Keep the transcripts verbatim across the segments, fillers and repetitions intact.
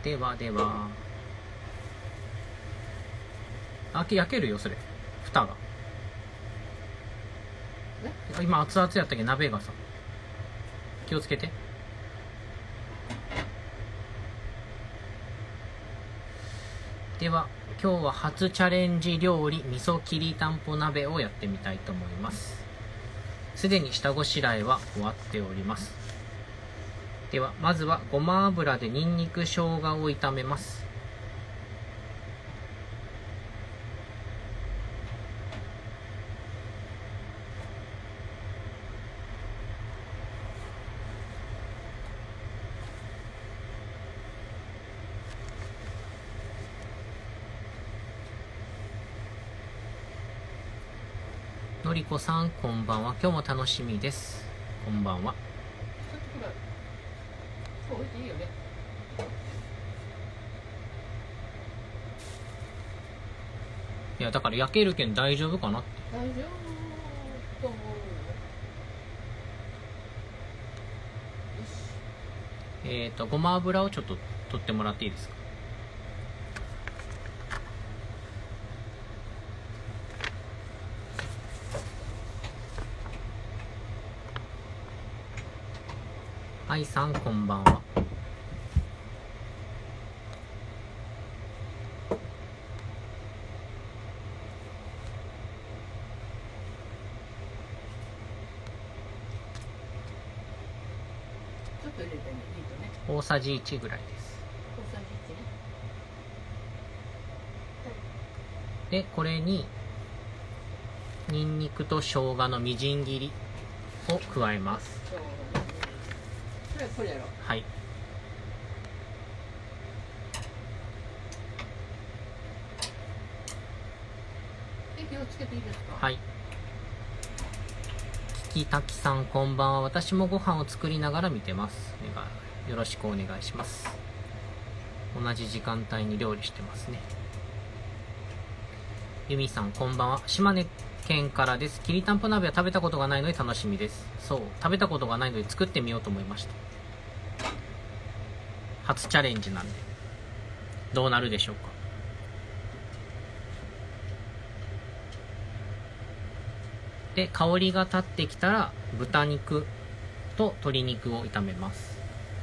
ではでは。あ、焼けるよ、それ。蓋が。今熱々やったっけ、鍋がさ。気をつけて。では、今日は初チャレンジ料理、味噌きりたんぽ鍋をやってみたいと思います。すでに下ごしらえは終わっております。では、まずはごま油でにんにく、生姜を炒めます。のりこさん、こんばんは。今日も楽しみです。こんばんは。 ちょっとくらいそう置いていいよね。 いや、だから焼けるけん大丈夫かなって。 大丈夫と思うよ。よし。 えっと、ごま油をちょっと取ってもらっていいですか。はいさん、こんばんは。 ちょっと入れてね、いいとね。 大さじいちぐらいです。 大さじいちね。 で、これににんにくと生姜のみじん切りを加えます。 そうだね。これこれやろ。 はい。 で、気をつけていいですか。 はい。ききたきさん、こんばんは。私もご飯を作りながら見てます。よろしくお願いします。同じ時間帯に料理してますね。ゆみさん、こんばんは。島根県からです。きりたんぽ鍋は食べたことがないので楽しみです。そう、食べたことがないので作ってみようと思いました。初チャレンジなんで、どうなるでしょうか。で、香りが立ってきたら、豚肉と鶏肉を炒めます。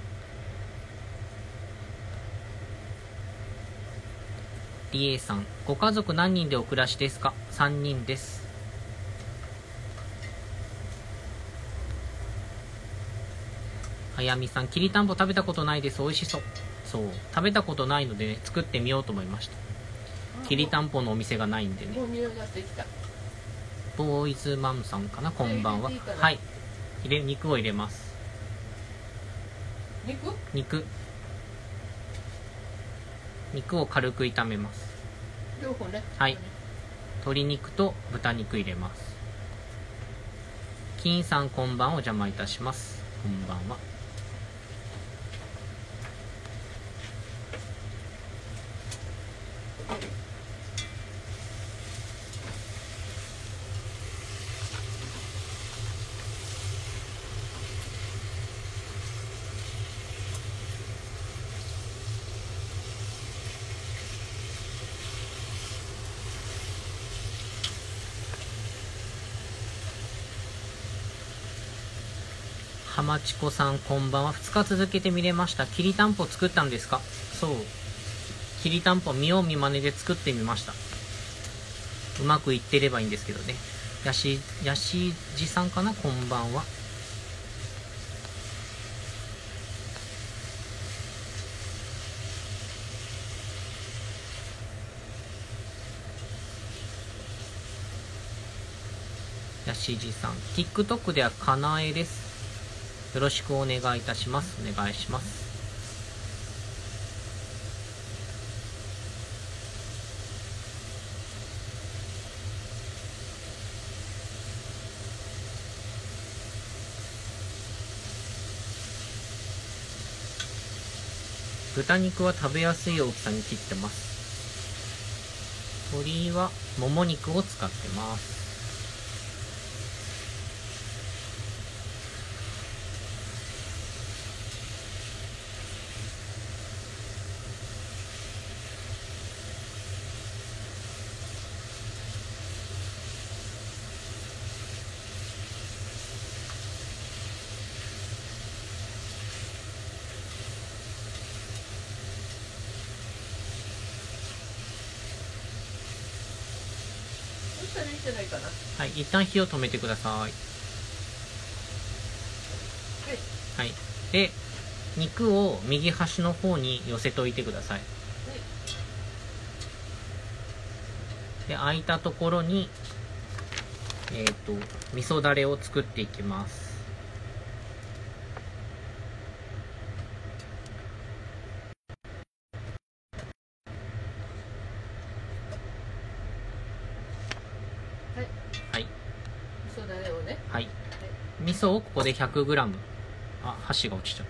りえさん、ご家族何人でお暮らしですか。さんにんです。あやみさん、きりたんぽ食べたことないです。美味しそう。そう、食べたことないので、ね、作ってみようと思いました。きりたんぽのお店がないんでね。 もう匂いがしてきた。 ボーイズマムさんかな、こんばんは。 いいかな。 はい。入れ、肉を入れます。 肉肉。肉を軽く炒めます。 両方ね。 はい。鶏肉と豚肉入れます。金さん、こんばんは。お邪魔いたします。こんばんは。浜ちこさん、こんばんは。ふつか続けて見れました。きりたんぽ作ったんですか。そう。きりたんぽ見よう見まねで作ってみました。うまくいってればいいんですけどね。やし、やしじさんかな、こんばんは。やしじさん。TikTok ではかなえです。よろしくお願いいたします。お願いします。豚肉は食べやすい大きさに切ってます。鶏はもも肉を使ってます。 下にしてないかな。 はい、一旦火を止めてください。 はい。 はい。で、肉を右端の方に寄せといてください。 はい。 で、空いたところに、えっと、味噌だれを作っていきます。 はい。 はい。 味噌だれをね。 はい。味噌をここで ひゃくグラム。あ、箸が落ちちゃった。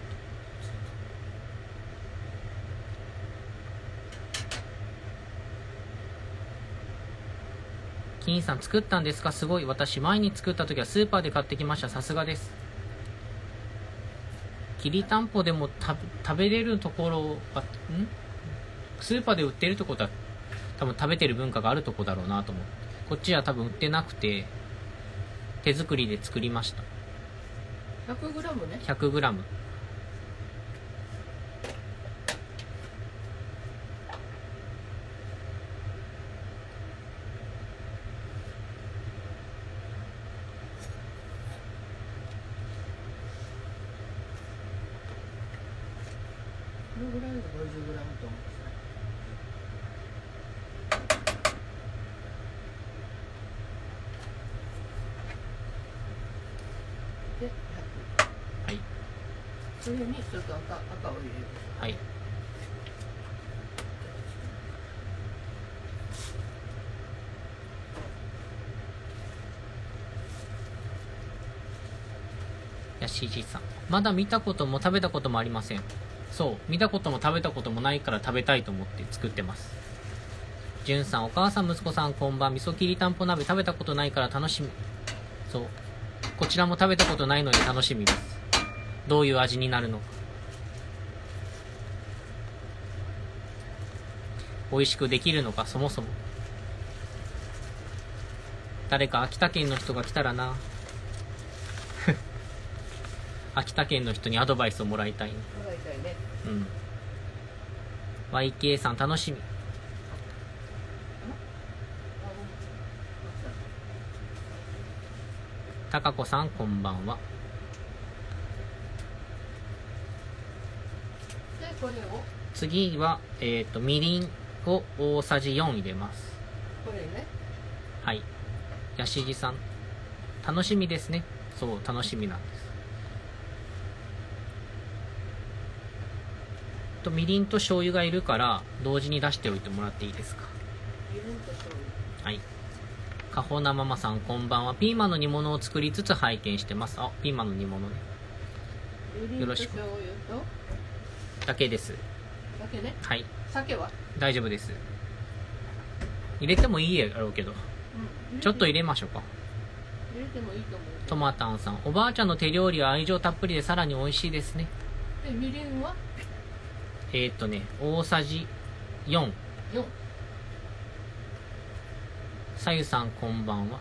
金さん作ったんですか？すごい。私前に作った時はスーパーで買ってきました。さすがです。きりたんぽでも食べれるところは、んスーパーで売ってるってことは多分食べてる文化があるとこだろうなと思って。こっちは多分売ってなくて手作りで作りました。 ひゃくグラム ね。 ひゃくグラム。 このぐらいが ごじゅうグラム と思ってた。で、ひゃく。 はい。 それにちょっと赤、赤を入れる。 はい。やしじさん、まだ見たことも食べたこともありません。そう、見たことも食べたこともないから食べたいと思って作ってます。じゅんさん、お母さん息子さんこんばん。味噌きりたんぽ鍋食べたことないから楽しみ。そう、こちらも食べたことないので楽しみです。どういう味になるのか。美味しくできるのか、そもそも。誰か秋田県の人が来たらな。秋田県の人にアドバイスをもらいたいね。 もらいたいね。 うん。ワイケー さん楽しみ。たかこさんこんばんは。 で、これを次は、えっと、みりんを大さじよん入れます。 これね。 はい。やしじさん、楽しみですね。そう、楽しみなんです。と、みりんと醤油がいるから、同時に出しておいてもらっていいですか。 みりんと醤油。 はい。かほなママさんこんばんは。ピーマンの煮物を作りつつ拝見してます。あ、ピーマンの煮物ね。よろしく。 みりんと醤油とだけです。 だけね。 はい。 酒は大丈夫です。入れてもいいやろうけど、 うん、 ちょっと入れましょうか。 入れてもいいと思う。 トマタンさん、おばあちゃんの手料理は愛情たっぷりでさらに美味しいですね。 で、みりんはえーっとね、大さじよん。 よん。 さゆさんこんばんは。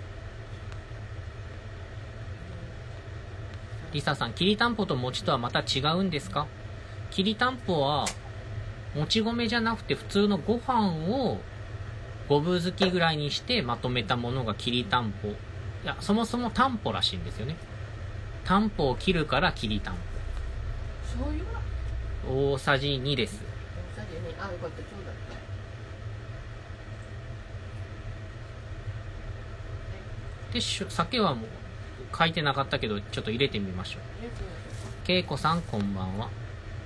りささん、きりたんぽと餅とはまた違うんですか？きりたんぽはもち米じゃなくて普通のご飯をごぶづきぐらいにしてまとめたものがきりたんぽ。いや、そもそもたんぽらしいんですよね。たんぽを切るからきりたんぽ。 醤油は大さじにです。 大さじに。あ、よかった、ちょうだった。 で、しゅ酒はもう書いてなかったけどちょっと入れてみましょう。 入れてみましょうか。 けいこさんこんばんは。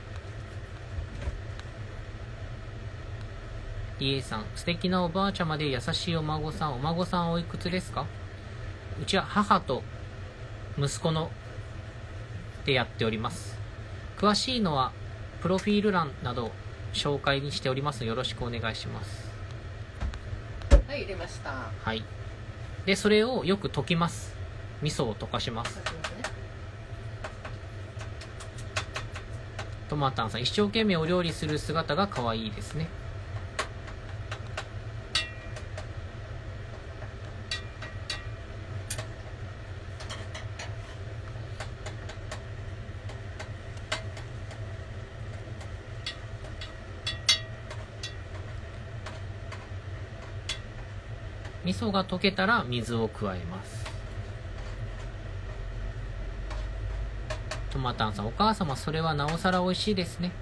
りえさん、素敵なおばあちゃまで優しいお孫さん。お孫さんおいくつですか？うちは母と息子のでやっております。詳しいのはプロフィール欄など紹介にしておりますのでよろしくお願いします。 はい、入れました。 はい。で、それをよく溶きます。味噌を溶かします。 かけますね。 トマタンさん、一生懸命お料理する姿が可愛いですね。 味噌が溶けたら水を加えます。トマタンさん、お母様それはなおさら美味しいですね。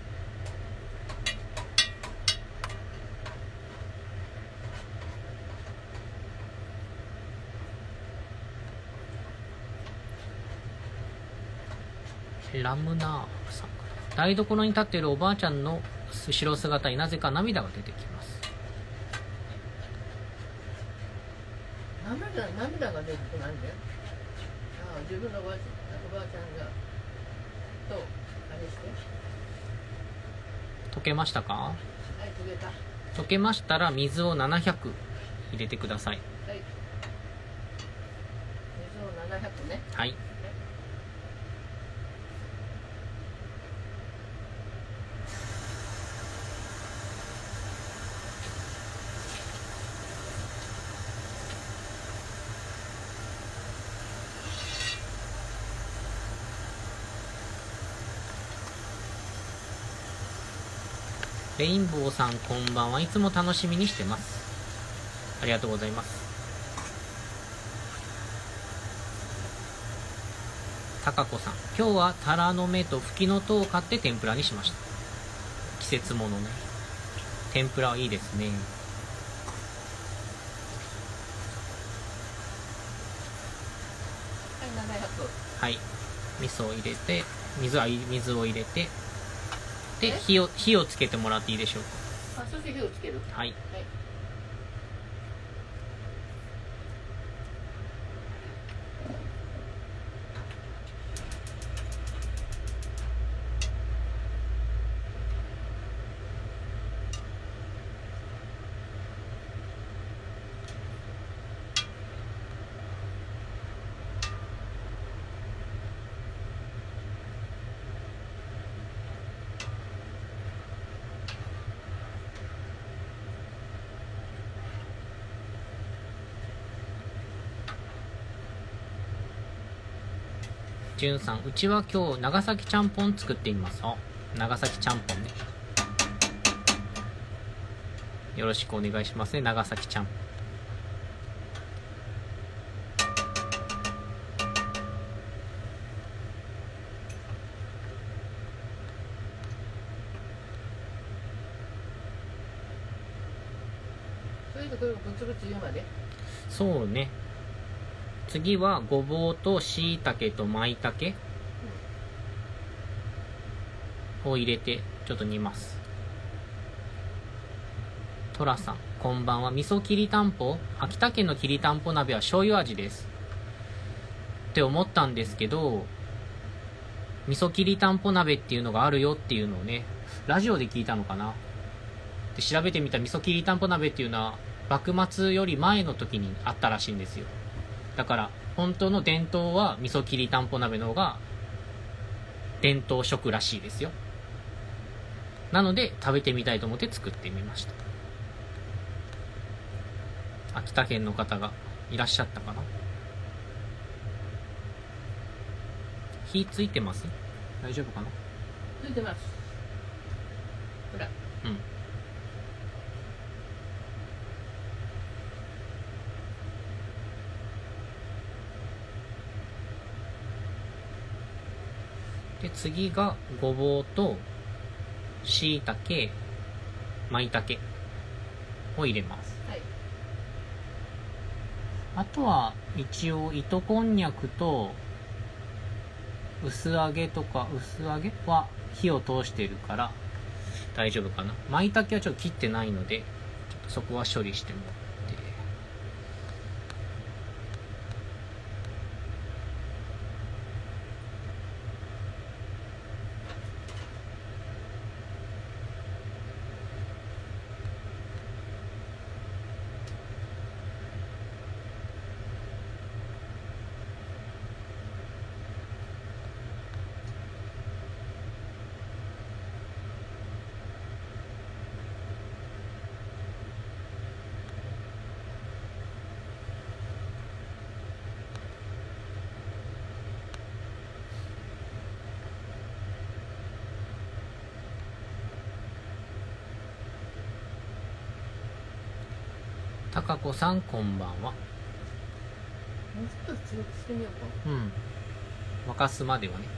ラムナーさん、台所に立っているおばあちゃんの後ろ姿になぜか涙が出てきます。 涙涙が出てこないんだよ。ああ、自分のおばあちゃんおばあちゃんがとあれして溶けましたか？ はい、溶けた。 溶けましたら水をななひゃく入れてください。 はい、水をななひゃくね。 はい。レインボーさん、こんばんは。いつも楽しみにしてます。ありがとうございます。たかこさん、今日はタラの芽とフキノトウを買って天ぷらにしました。季節ものね。天ぷらはいいですね。 はい、ななひゃく。 はい。味噌を入れて、水は水を入れて、で火を火をつけてもらっていいでしょうか。 あ、そして火をつける。 はい。 はい。 じゅんさん、うちは今日長崎ちゃんぽん作っています。あ、長崎ちゃんぽんね。よろしくお願いしますね、長崎ちゃん。 それでこれをブツブツ言うまで。 そうね。次はごぼうとしいたけとまいたけを入れてちょっと煮ます。トラさん、こんばんは。味噌きりたんぽ、秋田県のきりたんぽ鍋は醤油味ですって思ったんですけど、味噌きりたんぽ鍋っていうのがあるよっていうのをね、ラジオで聞いたのかな。で調べてみた味噌きりたんぽ鍋っていうのは幕末より前の時にあったらしいんですよ。だから本当の伝統は味噌きりたんぽ鍋の方が伝統食らしいですよ。なので食べてみたいと思って作ってみました。秋田県の方がいらっしゃったかな。火ついてます？大丈夫かな？ ついてます。ほら。 うん。で次がごぼうとしいたけ、まいたけを入れます。 はい。 あとは一応糸こんにゃくと薄揚げとか薄揚げは火を通してるから大丈夫かな。まいたけはちょっと切ってないのでちょっとそこは処理してもらって。 たかこさんこんばんは。 もうちょっと強くしてみようか。 うん沸かすまではね。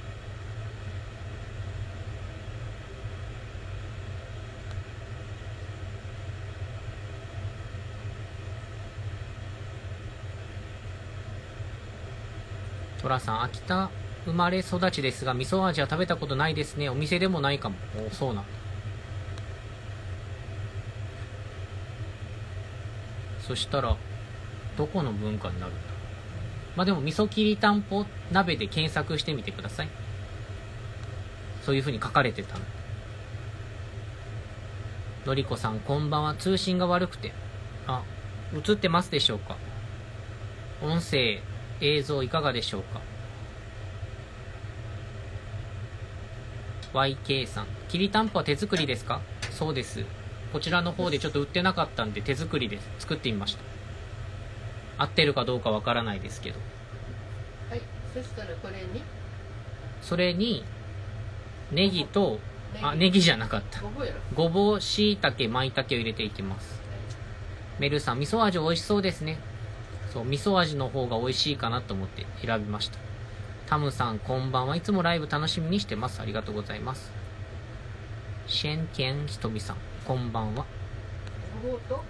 トラさん、秋田生まれ育ちですが味噌味は食べたことないですね。お店でもないかも。おそうなんだ。そしたらどこの文化になるんだ。まあでも味噌きりたんぽ鍋で検索してみてください。そういう風に書かれてたの。のりこさんこんばんは。通信が悪くて、あ、映ってますでしょうか。音声映像いかがでしょうか。 ワイケー さん、きりたんぽは手作りですか。そうです。こちらの方でちょっと売ってなかったんで手作りで作ってみました。合ってるかどうかわからないですけど。 はい、そしたらこれにそれにネギと、あ、ネギじゃなかった、 ごぼうやろ。 ごぼう、しいたけ、まいたけを入れていきます。メルさん、味噌味美味しそうですね。そう、味噌味の方が美味しいかなと思って選びました。タムさんこんばんは。いつもライブ楽しみにしてます。ありがとうございます。シェンケンひとみさんこんばんは。 ごぼうと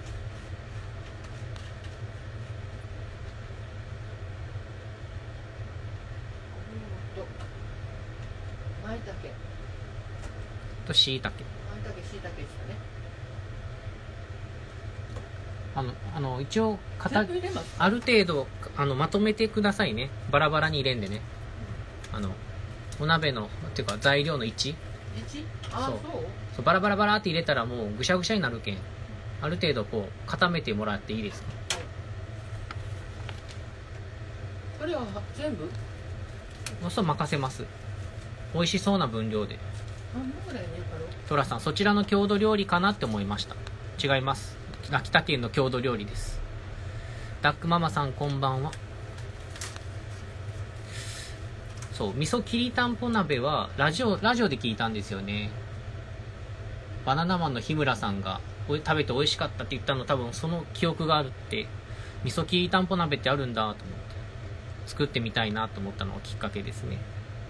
まいたけとしいたけ。 まいたけしいたけですかね。 あのあの一応型全部入れます。 ある程度あのまとめてくださいね。バラバラに入れんでね。あのお鍋のっていうか材料の位置、 いち？あ、 そそううそうバラバラバラって入れたらもうぐしゃぐしゃになるけん、ある程度こう固めてもらっていいですか。 これは全部もうそう任せます。美味しそうな分量で。 半分ぐらいねえかろ。 トラさん、そちらの郷土料理かなって思いました。違います。秋田県の郷土料理です。ダックママさんこんばんは。そう、味噌きりたんぽ鍋はラジオラジオで聞いたんですよね。バナナマンの日村さんがお食べて美味しかったって言ったの、多分その記憶があるって。味噌きりたんぽ鍋ってあるんだと思って作ってみたいなと思ったのがきっかけですね。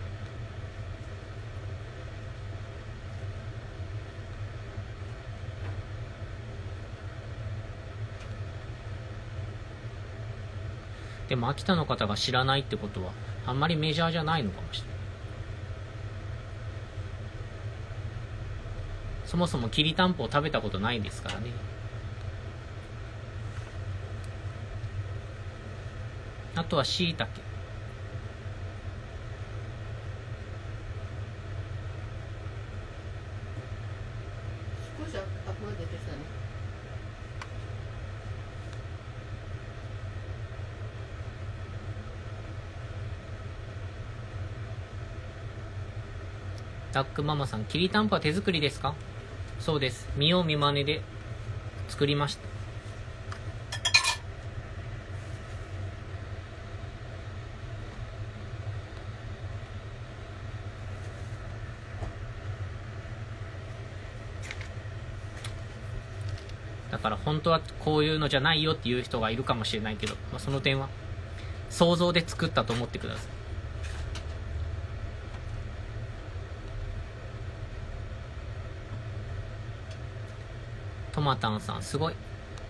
でも秋田の方が知らないってことはあんまりメジャーじゃないのかもしれない。そもそもきりたんぽを食べたことないですからね。あとはしいたけ。 少しアクが出てきたね。 ダックママさん、きりたんぽは手作りですか。そうです。見よう見まねで作りました。だから本当はこういうのじゃないよっていう人がいるかもしれないけど、まあ、その点は想像で作ったと思ってください。トマタンさんすごい。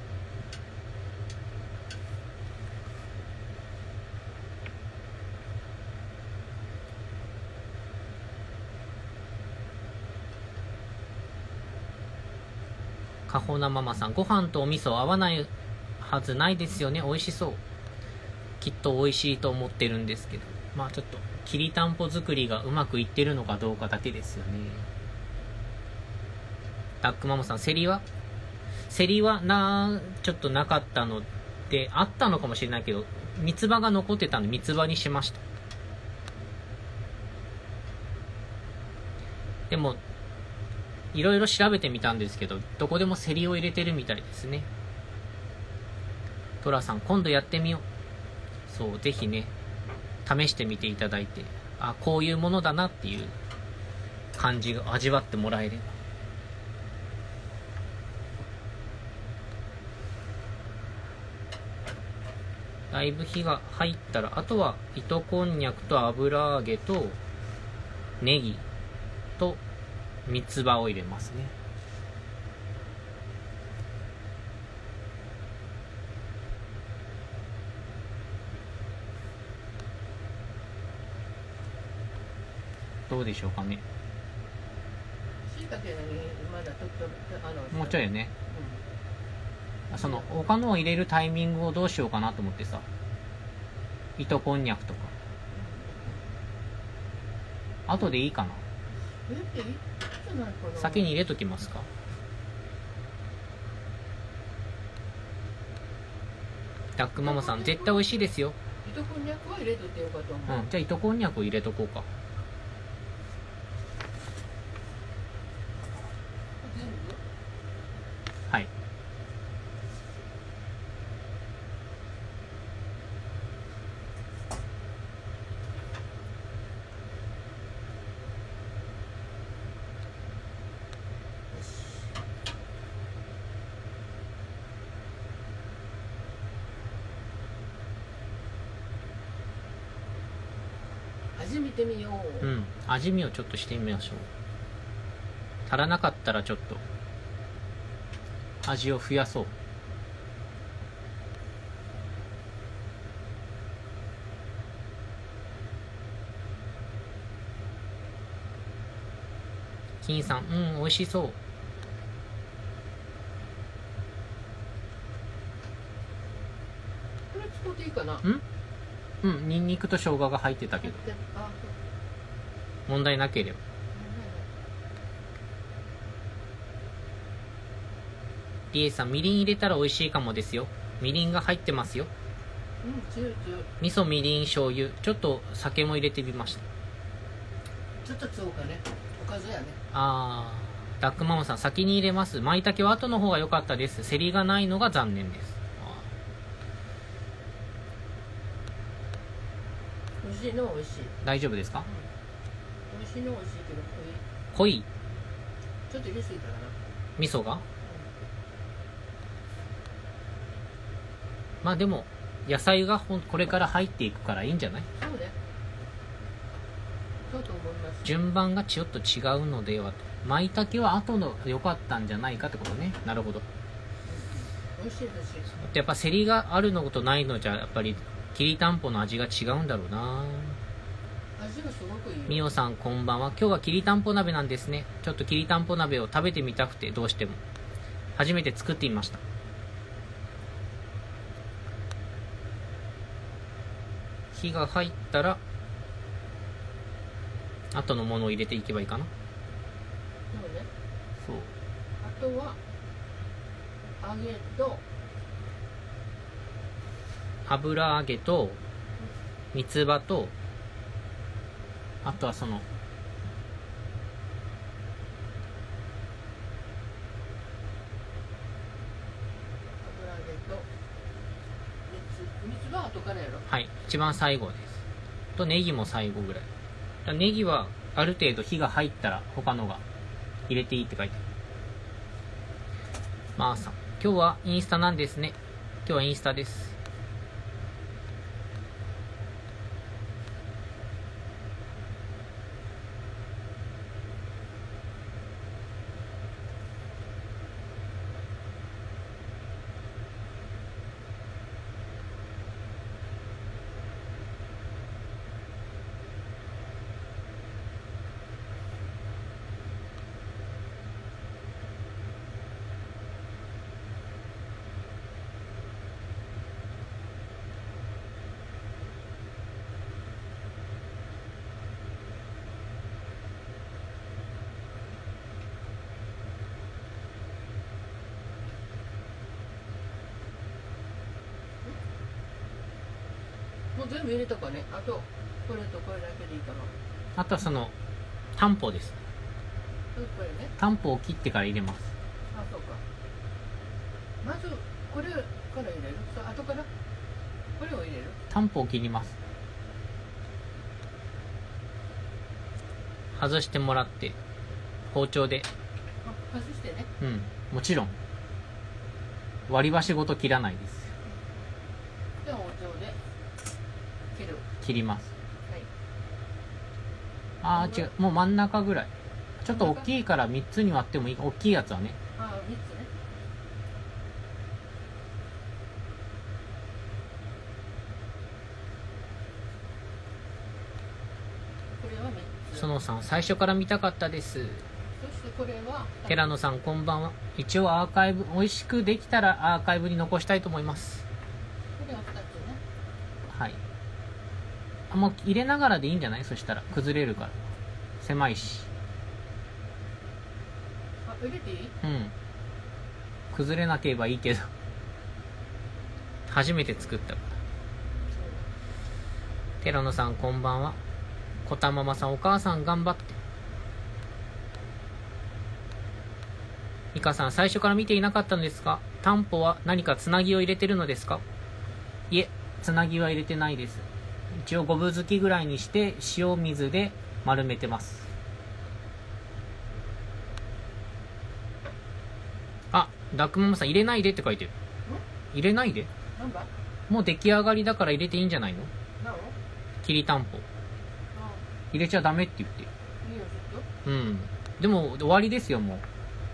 かほなママさん、ご飯とお味噌合わないはずないですよね。美味しそう。きっと美味しいと思ってるんですけど、まあちょっときりたんぽ作りがうまくいってるのかどうかだけですよね。ダックママさん、セリはセリはなちょっとなかったので、あったのかもしれないけど三つ葉が残ってたんで三つ葉にしました。でもいろいろ調べてみたんですけど、どこでもセリを入れてるみたいですね。トラさん、今度やってみよう。そう、ぜひね試してみていただいて、あ、こういうものだなっていう感じが味わってもらえれば。 だいぶ火が入ったら、あとは糸こんにゃくと油揚げとネギと三つ葉を入れますね。どうでしょうかね。 しいたけにまだちょっとあのもうちょいよね。その他のを入れるタイミングをどうしようかなと思ってさ、糸こんにゃくとか後でいいかな。 えっていいじゃないかな。 先に入れときますか。ダックママさん絶対美味しいですよ。 糸こんにゃくは入れとってよかと思う。 うん、じゃあ糸こんにゃくを入れとこうか。 全部はい。 味見てみよう。 うん、味見をちょっとしてみましょう。足らなかったらちょっと味を増やそう。金さん、うん、美味しそう。 これ使っていいかな。 んうん、ニンニクと生姜が入ってたけどあ、 問題なければ。リエさん、みりん入れたら美味しいかもですよ。みりんが入ってますよ。 うん、強い強い。 味噌、みりん、醤油、ちょっと酒も入れてみました。 ちょっと強かね。おかずやね。 あー、ダックママさん、先に入れます。舞茸は後の方が良かったです。セリがないのが残念です。 美味しいのは美味しい。 大丈夫ですか？ 美味しいのは美味しいけど濃い濃い。ちょっと入れすぎたかな。 味噌が、まあでも野菜がほんこれから入っていくからいいんじゃない？ そうね。そうと思います。 順番がちょっと違うのではと。舞茸は後の良かったんじゃないかってことね。なるほど。 美味しいですし。 やっぱセリがあるのとないのじゃやっぱりきりたんぽの味が違うんだろうな。 味がすごくいいよ。 みおさんこんばんは。今日はきりたんぽ鍋なんですね。ちょっときりたんぽ鍋を食べてみたくて、どうしても初めて作ってみました。火が入ったら後のものを入れていけばいいかな。 そうね。 そう。 あとは揚げと油揚げと三つ葉と、あとはその油揚げと三つ三つ葉後からやろ。 はい、一番最後です。とネギも最後ぐらい。だネギはある程度火が入ったら他のが入れていいって書いてある。まーさん、今日はインスタなんですね。今日はインスタです。 もう全部入れたかね。あとこれとこれだけでいいかな。 あとはそのタンポです。 これね。 タンポを切ってから入れます。 あ、そうか。まずこれから入れる。そう、後からこれを入れる。 タンポを切ります。外してもらって包丁で。 あ、外してね。 うん、もちろん割り箸ごと切らないです。 で包丁で切ります。 はい。 ああ違う、もう真ん中ぐらい。ちょっと大きいからみっつに割ってもいい。大きいやつはね。 ああ、みっつね。これはみっつ。 園さん、最初から見たかったです。 そしてこれは寺野さん、こんばんは。一応アーカイブ、美味しくできたらアーカイブに残したいと思います。 これはふたつね。 はい。あ、もう入れながらでいいんじゃない？そしたら崩れるから。狭いし。 あ、入れていい？ うん。崩れなければいいけど。初めて作ったから。寺野さん、こんばんは。こたママさん、お母さん頑張って。ミカさん、最初から見ていなかったのですか？タンポは何かつなぎを入れてるのですか？いえ、つなぎは入れてないです。一応ごぶづきぐらいにして塩水で丸めてます。あ、ダックママさん、入れないでって書いてる。入れないで？ なんだ？ もう出来上がりだから入れていいんじゃないの？ なの？ きりたんぽ。 あ入れちゃダメって言って。 いいよ、ちょっと。 うん。でも終わりですよ、もう。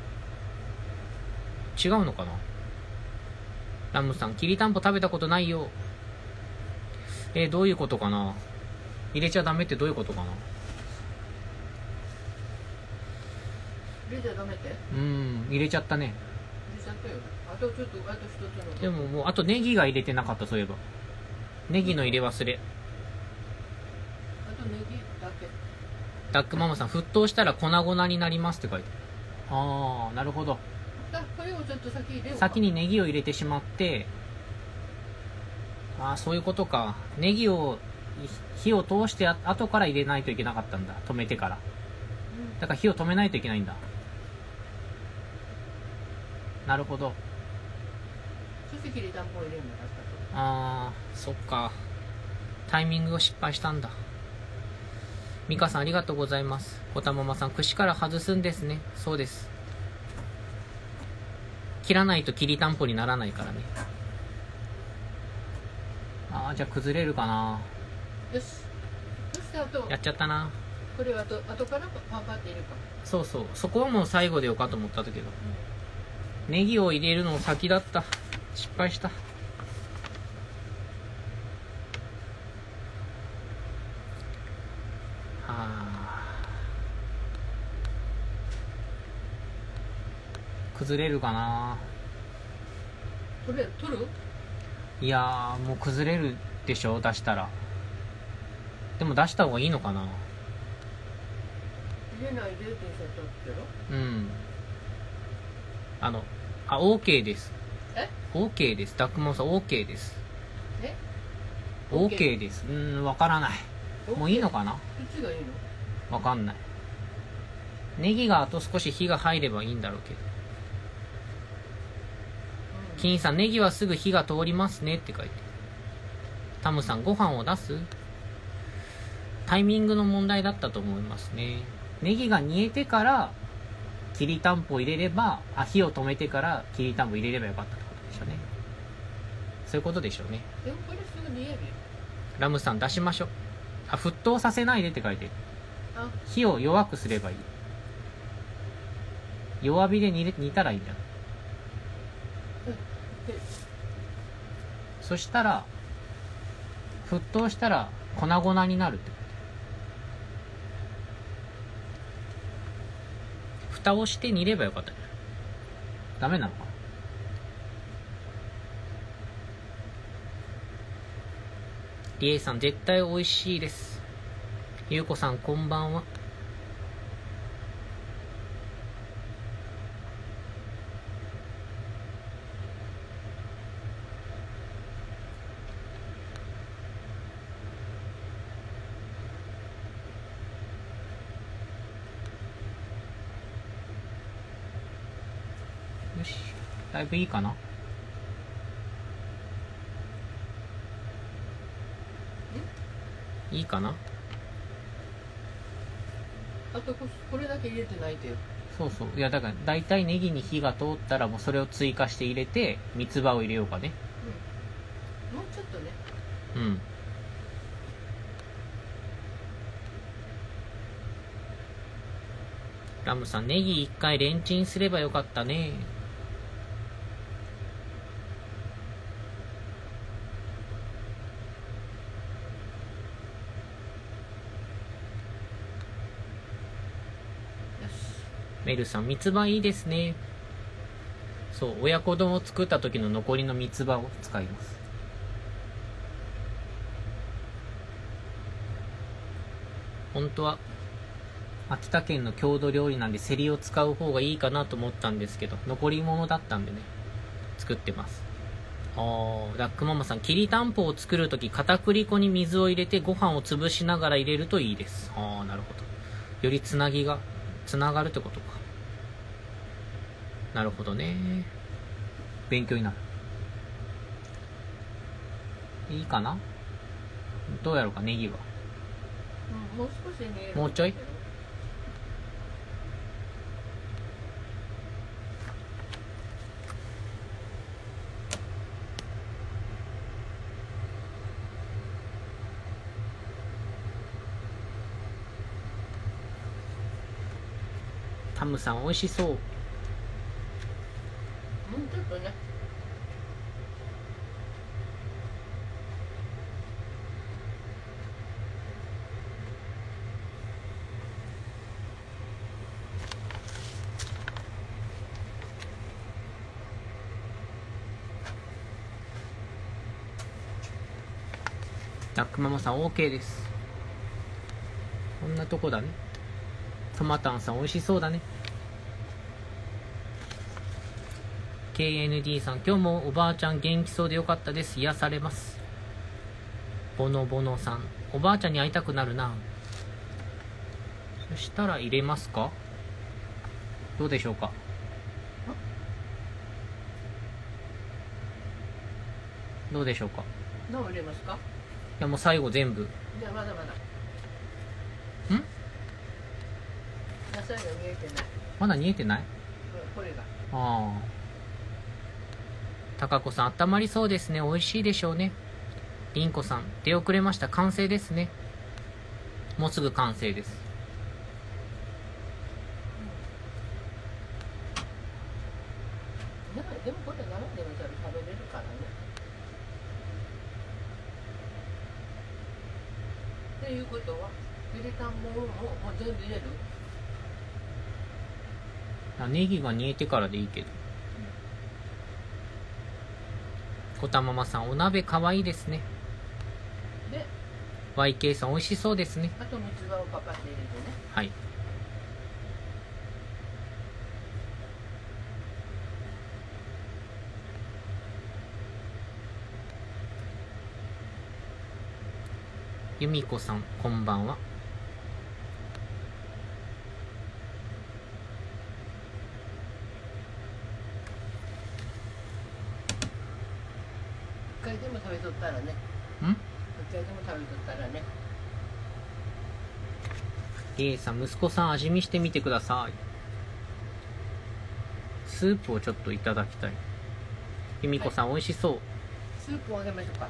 違うのかな？ラムさん、きりたんぽ食べたことないよ。えー、どういうことかな？入れちゃダメってどういうことかな？ 入れちゃダメって？ うん、入れちゃったね。 入れちゃったよ。あとちょっと、あと一つの。 でももう、あとネギが入れてなかった、そういえば。ネギの入れ忘れ。 あとネギだけ。 ダックママさん、沸騰したら粉々になりますって書いてある。あー、なるほど。 あ、これをちょっと先入れようか。 先にネギを入れてしまって、ああ、そういうことか。ネギを、火を通してあ後から入れないといけなかったんだ。止めてから。 うん。 だから火を止めないといけないんだ。なるほど。 そしてきりたんぽを入れるんだ、確かあー、そっか。タイミングを失敗したんだ。ミカさん、ありがとうございます。こたママさん、串から外すんですね。そうです。切らないときりたんぽにならないからね。あー、じゃあ崩れるかな。 よし。そしてあと、 やっちゃったな。 これはあと後からパンパンって入れるか。 そうそう。そこはもう最後でよかと思ったけど。ネギを入れるの先だった。失敗した。はあ。崩れるかな。 これ取る？ いやー、もう崩れるでしょ、出したら。でも出した方がいいのかな。 入れないでって言っちゃったけど。 うん。あの、あ、OK です。 え？ OK です。ダックモンさん OK です。 え？ OK です。うーん、わからない。もういいのかな？ どっちがいいの？ わかんない。ネギがあと少し火が入ればいいんだろうけど。キンさん、ネギはすぐ火が通りますねって書いて。タムさん、ご飯を出す？タイミングの問題だったと思いますね。ネギが煮えてからきりたんぽ入れれば、あ、火を止めてからきりたんぽ入れればよかったってことでしょうね。そういうことでしょうね。 でもこれすぐ煮えるよ。 ラムさん、出しましょう。あ、沸騰させないでって書いてる。 あ、 火を弱くすればいい。弱火で煮れ煮たらいいんじゃない？ でそしたら沸騰したら粉々になるってこと。蓋をして煮ればよかったね。ダメなのかな。リエイさん、絶対美味しいです。ゆうこさん、こんばんは。よし、だいぶいいかな。いいかな。 あとここれだけ入れてないとよ。 そうそう。いや、だから大体ネギに火が通ったらもうそれを追加して入れて三つ葉を入れようかね。 うん。もうちょっとね。 うん。 ラムさん、ネギ一回レンチンすればよかったね。メルさん、三つ葉いいですね。そう、親子丼を作った時の残りの三つ葉を使います。本当は秋田県の郷土料理なんでセリを使う方がいいかなと思ったんですけど、残り物だったんでね、作ってます。あー、ダックママさん、きりたんぽを作るとき片栗粉に水を入れてご飯を潰しながら入れるといいです。あー、なるほど。よりつなぎがつながるってことか。なるほどね。勉強になる。いいかな。どうやろうか、ネギは。 うん、もう少し煮える。 もうちょい。タムさん、美味しそう。 うん、ちょっとね。 ダックママさん OK です。こんなとこだね。トマタンさん美味しそうだね。 ケーエヌディー さん、今日もおばあちゃん元気そうでよかったです。癒されます。ボノボノさん、おばあちゃんに会いたくなるな。そしたら入れますか。どうでしょうか。どうでしょうか。 どう入れますか。 いや、もう最後全部。 じゃあまだまだ。 ん？ 野菜が見えてない。 まだ煮えてない？ これが。 ああ。たかこさん、温まりそうですね。美味しいでしょうね。りんこさん、出遅れました。完成ですね。もうすぐ完成です。 うん、でもこれ生で見たら食べれるからね。っていうことは、ゆでたんもんももう全部入れる？ あ、ネギが煮えてからでいいけど。こたママさん、お鍋かわいいですね。 で、 ワイケー さん、美味しそうですね。 あと三つ葉をパパって入れてね。 はい。由美子さん、こんばんは。 一回でも食べとったらね。 ん？ 一回でも食べとったらね。 A さん、息子さん味見してみてください。スープをちょっといただきたい。由美子さん、はい、美味しそう。 スープをあげましょうか。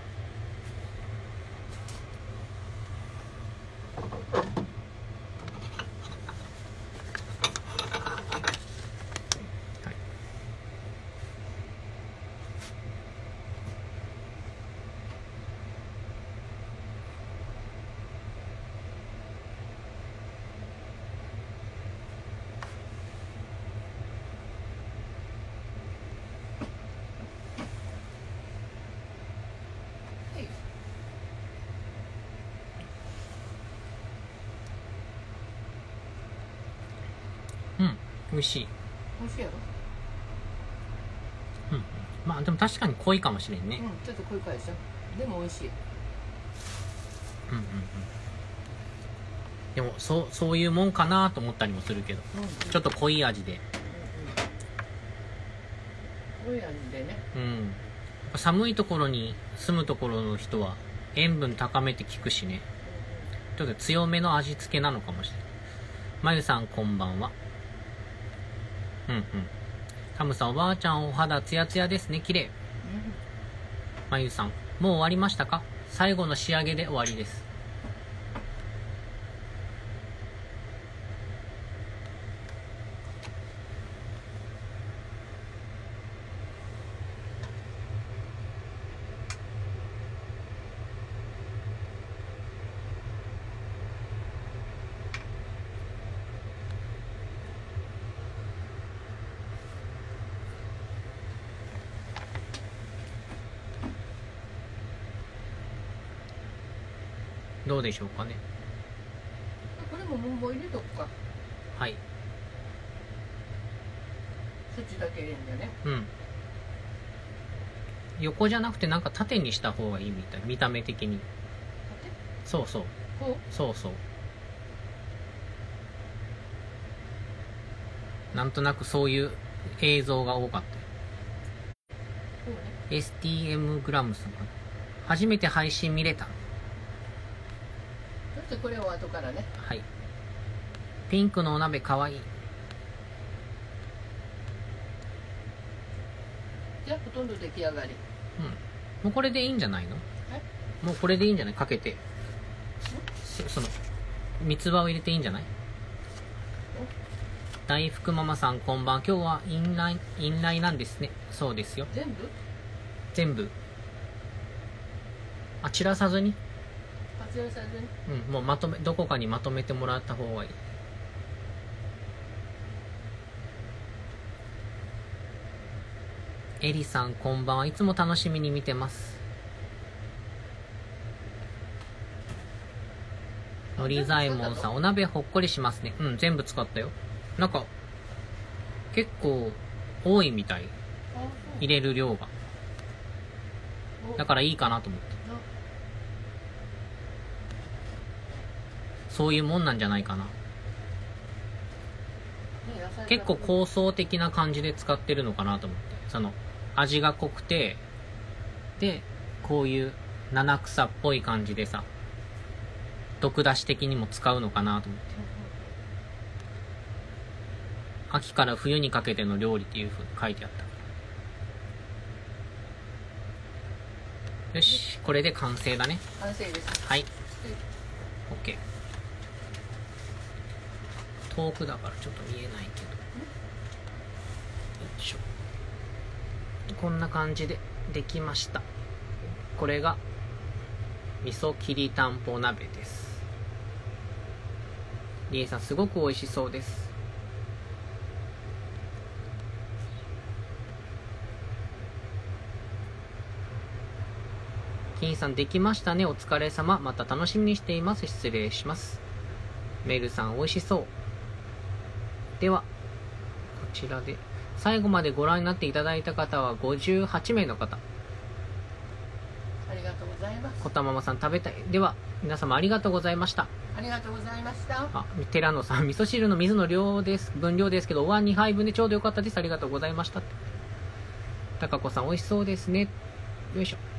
美味しい。 美味しいやろ。 うん。まあでも確かに濃いかもしれんね。 うん、ちょっと濃いからでしょ。でも美味しい。 うんうんうん。でもそうそういうもんかなと思ったりもするけど、うんうん、ちょっと濃い味で。 うんうん、濃い味でね。 うん。寒いところに住むところの人は塩分高めて効くしね。ちょっと強めの味付けなのかもしれない。まゆさんこんばんは。うんうん。タムさん、おばあちゃんお肌ツヤツヤですね。綺麗。まゆさん、もう終わりましたか？最後の仕上げで終わりです。 どうでしょうかね。 これももう入れとくか。 はい。 縁だけ入れんじゃね。 うん。横じゃなくてなんか縦にした方がいいみたい、見た目的に。そうそう。 こそうそう。なんとなくそういう映像が多かった。 うこうね。 エスティーエム グラムさんかな。初めて配信見れた。 そしてこれを後からね。 はい。ピンクのお鍋かわいい。 じゃあほとんど出来上がり。 うん。もうこれでいいんじゃないの？もうこれでいいんじゃない？かけて。その、三つ葉を入れていいんじゃない？大福ママさんこんばん。今日はインライン、インライなんですね。そうですよ。 全部全部。あ、散らさずに？ 発売さずに。 うん、もうまとめ、どこかにまとめてもらった方がいい。エリさんこんばんは。いつも楽しみに見てます。のりざえもんさん、お鍋ほっこりしますね。うん、全部使ったよ。なんか、結構多いみたい。入れる量が。だからいいかなと思って。そういうもんなんじゃないかな。結構構想的な感じで使ってるのかなと思って。その、味が濃くて、で、こういう七草っぽい感じでさ、毒出し的にも使うのかなと思って。秋から冬にかけての料理っていう風に書いてあった。よし、これで完成だね。 完成です。 はい。OK。遠くだからちょっと見えないけど。よいしょ。こんな感じでできました。これが味噌きりたんぽ鍋です。りえさんすごく美味しそうです。金さんできましたね。お疲れ様。また楽しみにしています。失礼します。メルさん美味しそう。ではこちらで最後までご覧になっていただいた方はごじゅうはちめいの方。 ありがとうございます。 こたままさん食べたい。では皆様ありがとうございました。 ありがとうございました。 あ、寺野さん、味噌汁の水の量です。分量ですけど、お椀にはいぶんでちょうどよかったです。ありがとうございました。たかこさん、美味しそうですね。よいしょ。